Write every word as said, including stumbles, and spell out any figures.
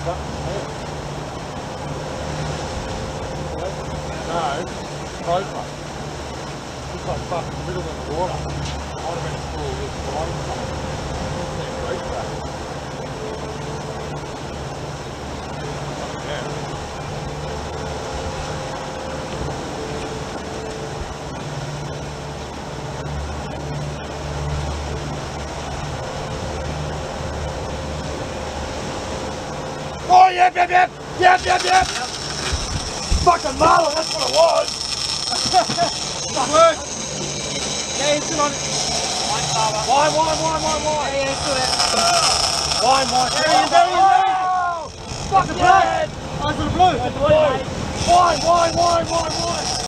No, closer. Just like fuck in the middle of the water. I would have been full of this line coming. Great track. Yeah. Oh, yep, yep, yep, yep, yep, yep. Fucking marlin, that's what it was. Good work. Yeah, he's good on it. Wine, wine, wine, wine, wine. Yeah, yeah, he's good at it. Wine, wine. There he is, there he is, there he is. Fucking blood. Oh, it's the blue. Wine, wine, wine, wine, wine.